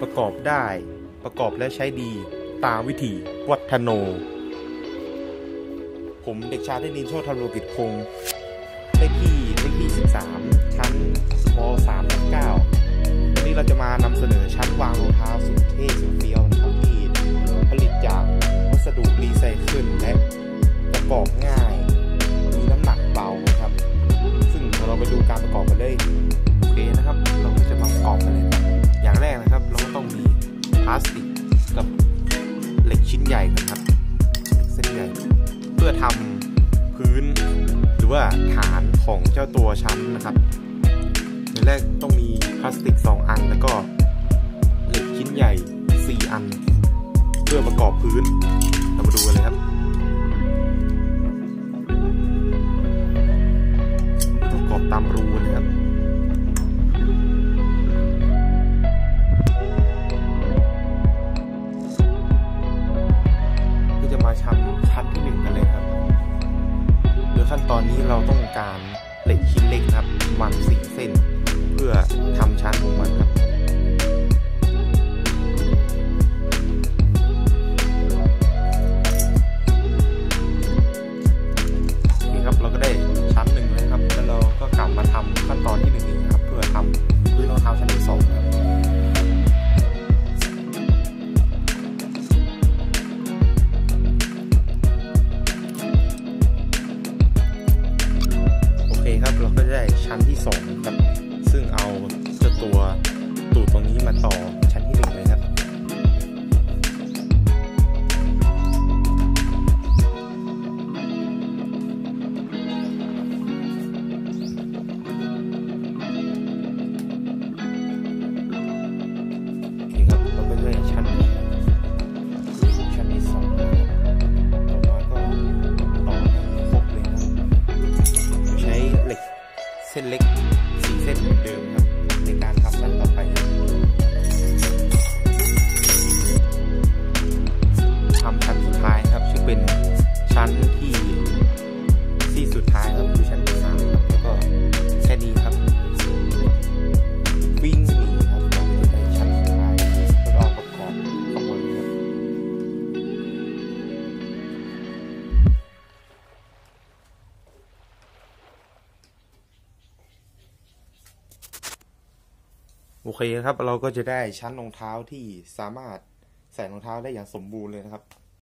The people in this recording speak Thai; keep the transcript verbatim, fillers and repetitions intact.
ประกอบได้ประกอบและใช้ดีตามวิธีวัฒโนผมเด็กชายเทนินโชติธรรมโลกิจคงเลขที่เลขที่สิบสามชั้นม สามทับเก้าวันนี้เราจะมานำเสนอชั้นวางรองเท้าสุดเท่สุดเฟี้ยวนะครับที่ผลิตจากวัสดุรีไซเคิลและประกอบง่ายมีน้ำหนักเบาครับซึ่งเราไปดูการประกอบกันเลยโอเคนะครับเราก็จะมาประกอบกันเลยครับอย่างแรกนะครับเราก็ต้องมีพลาสติกกับเหล็กชิ้นใหญ่กันครับเหล็กเส้นใหญ่เพื่อทำพื้นหรือว่าฐานของเจ้าตัวชั้นนะครับอย่างแรกต้องมีพลาสติกสองอันแล้วก็เหล็กชิ้นใหญ่สี่อันเพื่อประกอบพื้นเรามาดูกันเลยครับประกอบตามรูนะครับก็จะมาทำชั้นที่หนึ่งกันเลยครับโดยขั้นตอนนี้เราต้องการเหล็กชิ้นเล็กครับประมาณสี่เส้นเพื่อทำชั้นของมันครับเราก็ได้ชั้นหนึ่งนะครับแล้วเราก็กลับมาทำขั้นตอนที่หนึ่งอีกครับเพื่อทำพื้นรองเท้าชั้นที่สองครับโอเคครับเราก็ได้ชั้นที่สองครับซึ่งเอาเจ้าตัวตูดตรงนี้มาต่อชั้นที่หนึ่งเลยครับเส้นเล็กสี่เส้นเหมือนเดิมครับในการทำชั้นต่อไปทำชั้นสุดท้ายครับซึ่งเป็นชั้นที่ที่สุดท้ายครับคือชั้นที่สามครับแล้วก็แค่นี้ครับวิ่งหนีครับเราจะได้ชั้นสุดท้ายแล้วก็ประกอบข้างบนครับโอเคครับเราก็จะได้ชั้นรองเท้าที่สามารถใส่รองเท้าได้อย่างสมบูรณ์เลยนะครับ